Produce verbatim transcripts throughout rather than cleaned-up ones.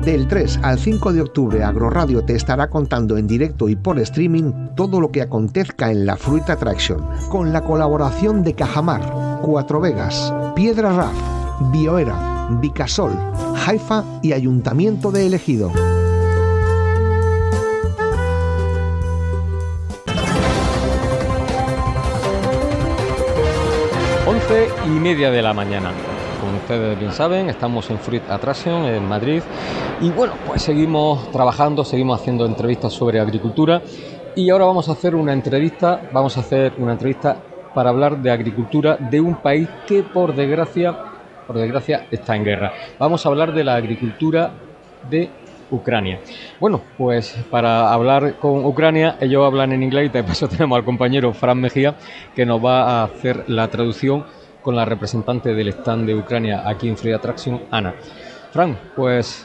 Del tres al cinco de octubre, Agroradio te estará contando en directo y por streaming todo lo que acontezca en la Fruit Attraction, con la colaboración de Cajamar, Cuatro Vegas, Piedra Raf, Bioera, Vicasol, Haifa y Ayuntamiento de El Ejido. once y media de la mañana. Como ustedes bien saben, estamos en Fruit Attraction en Madrid y bueno, pues seguimos trabajando, seguimos haciendo entrevistas sobre agricultura y ahora vamos a hacer una entrevista, vamos a hacer una entrevista para hablar de agricultura de un país que por desgracia, por desgracia está en guerra. Vamos a hablar de la agricultura de Ucrania. Bueno, pues para hablar con Ucrania, ellos hablan en inglés y de paso tenemos al compañero Fran Mejía que nos va a hacer la traducción con la representante del stand de Ucrania aquí en Fruit Attraction, Ana. Fran, pues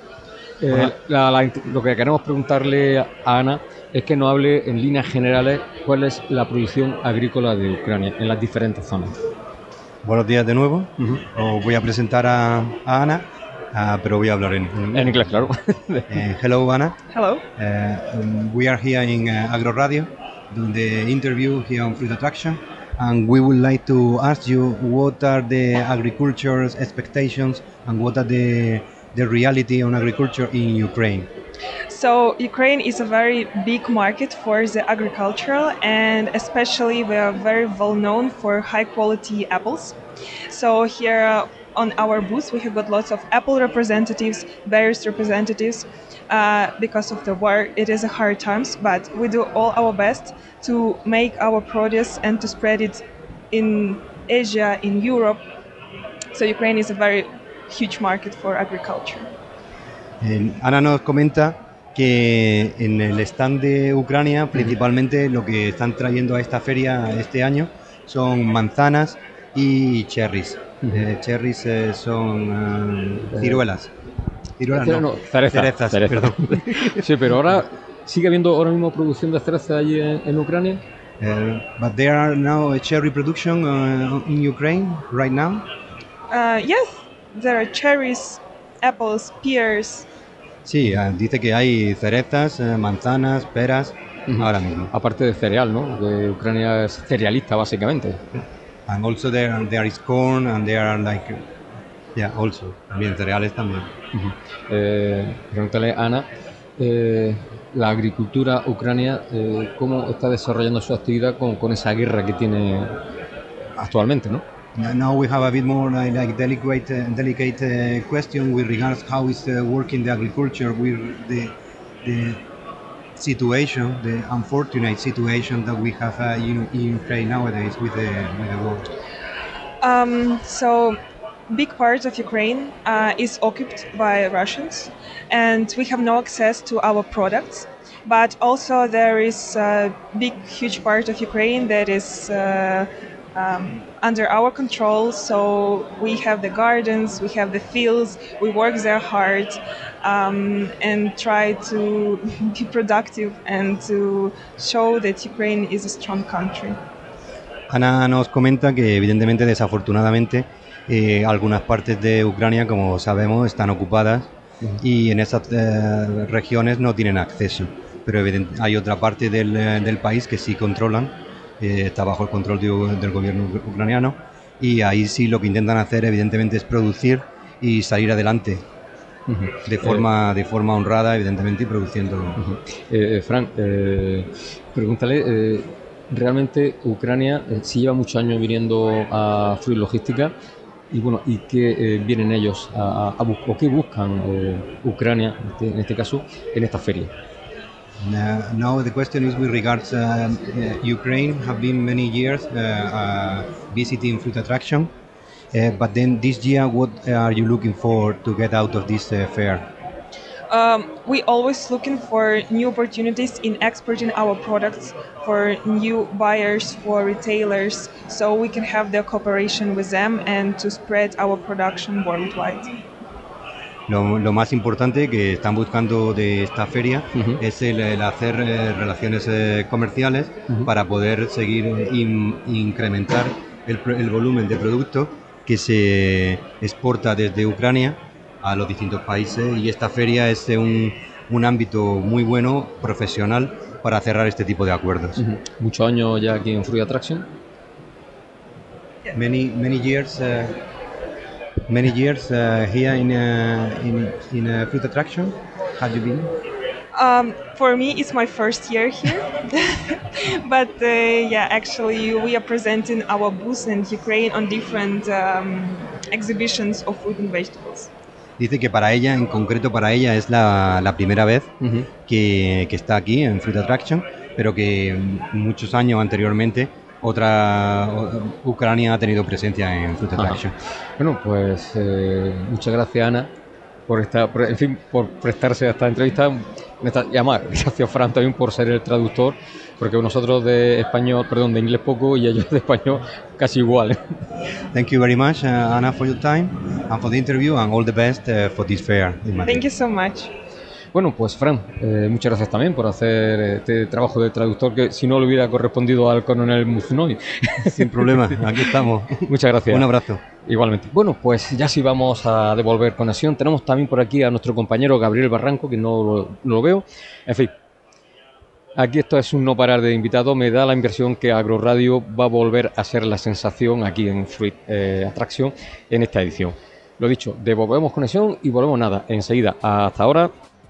eh, la, la, lo que queremos preguntarle a Ana es que nos hable en líneas generales cuál es la producción agrícola de Ucrania en las diferentes zonas. Buenos días de nuevo. Uh-huh. Os voy a presentar a, a Ana, uh, pero voy a hablar en, en, en inglés, claro. uh, hello, Ana. Hello. Uh, um, we are here in uh, Agroradio doing the interview here on Fruit Attraction. And we would like to ask you what are the agriculture's expectations and what are the, the reality on agriculture in Ukraine? So Ukraine is a very big market for the agricultural, and especially we are very well known for high quality apples. So here uh, on our booth we have got lots of apple representatives, various representatives. Uh, because of the war, it is a hard times, but we do all our best to make our produce and to spread it in Asia, in Europe. So Ukraine is a very huge market for agriculture. Eh, Ana nos comenta que en el stand de Ucrania principalmente lo que están trayendo a esta feria este año son manzanas y cherries. Uh-huh. eh, cherries eh, son uh, ciruelas. Ciruelas no, no cereza, cerezas, cereza. Perdón. Sí, pero ahora sigue habiendo ahora mismo producción de cereza allí en, en Ucrania. Uh, but there are now a cherry production uh, in Ukraine right now. Uh, yes, there are cherries, apples, pears. Sí, uh, dice que hay cerezas, uh, manzanas, peras, uh-huh. ahora mismo. Aparte de cereal, ¿no? Que Ucrania es cerealista básicamente. And also there there is corn and there are like yeah, also también cereales también. Uh-huh. Eh, pregúntale a Ana, eh, la agricultura ucrania, eh, cómo está desarrollando su actividad con, con esa guerra que tiene actualmente, ¿no? Now we have a bit more like, like delicate, uh, delicate uh, question with regards how is uh, working the agriculture with the the situation, the unfortunate situation that we have uh, in, in Ukraine nowadays with the with the war. Um, so. Big part of Ukraine uh, is occupied by Russians, and we have no access to our products. But also there is a big, huge part of Ukraine that is uh, um, under our control. So we have the gardens, we have the fields, we work there hard um, and try to be productive and to show that Ukraine is a strong country. Ana nos comenta que evidentemente, desafortunadamente, Eh, algunas partes de Ucrania, como sabemos, están ocupadas uh-huh. y en esas eh, regiones no tienen acceso, pero hay otra parte del, del país que sí controlan, eh, está bajo el control de, del gobierno ucraniano, y ahí sí lo que intentan hacer evidentemente es producir y salir adelante uh-huh. de forma eh, de forma honrada, evidentemente, y produciendo. Uh-huh. eh, Fran, eh, pregúntale, eh, realmente Ucrania eh, sí lleva muchos años viniendo a Fruit Logística. Y bueno, ¿y qué eh, vienen ellos a, a, a buscar, o qué buscan eh, Ucrania, en este, en este caso, en esta feria? Uh, now the question is with regards uh, uh, Ukraine have been many years uh, uh, visiting Fruit Attraction, uh, but then this year what are you looking for to get out of this uh, fair? Um, we always looking for new opportunities in exporting our products for new buyers, for retailers, so we can have the cooperation with them and to spread our production worldwide. Lo, lo más importante que están buscando de esta feria uh-huh. es el, el hacer eh, relaciones eh, comerciales uh-huh. para poder seguir eh, in, incrementar el, el volumen de producto que se exporta desde Ucrania a los distintos países, y esta feria es un, un ámbito muy bueno, profesional, para cerrar este tipo de acuerdos. Uh-huh. Muchos años ya aquí en Fruit Attraction. Many many years uh, many years uh, here in uh, in in uh, Fruit Attraction. Have you been? Um, for me, it's my first year here, but uh, yeah, actually, we are presenting our booth in Ukraine on different um, exhibitions of fruit and vegetables. Dice que para ella, en concreto para ella, es la, la primera vez Uh-huh. que, que está aquí en Fruit Attraction, pero que muchos años anteriormente otra o- Ucrania ha tenido presencia en Fruit Attraction. Ajá. Bueno, pues eh, muchas gracias, Ana, por esta, por, en fin, por prestarse a esta entrevista. Esta, y además, gracias, Fran, también por ser el traductor, porque nosotros de español, perdón, de inglés poco y ellos de español casi igual. Thank you very much, uh, Anna, for your time and for the interview, and all the best uh, for this fair in Madrid. Thank you so much. Bueno, pues Fran, eh, muchas gracias también por hacer este trabajo de traductor que si no le hubiera correspondido al coronel Muznoy. Sin problema, aquí estamos. Muchas gracias. Un abrazo. Igualmente. Bueno, pues ya sí vamos a devolver conexión. Tenemos también por aquí a nuestro compañero Gabriel Barranco, que no lo, no lo veo. En fin, aquí esto es un no parar de invitados. Me da la impresión que Agroradio va a volver a ser la sensación aquí en Fruit eh, Attraction en esta edición. Lo dicho, devolvemos conexión y volvemos nada, enseguida. Hasta ahora.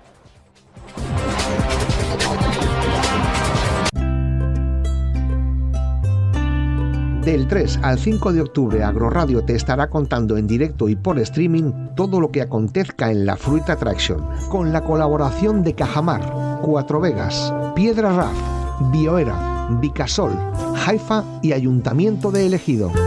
Del tres al cinco de octubre, Agroradio te estará contando en directo y por streaming todo lo que acontezca en la Fruit Attraction, con la colaboración de Cajamar, Cuatro Vegas, Piedra Raf, Bioera, Vicasol, Haifa y Ayuntamiento de El Ejido.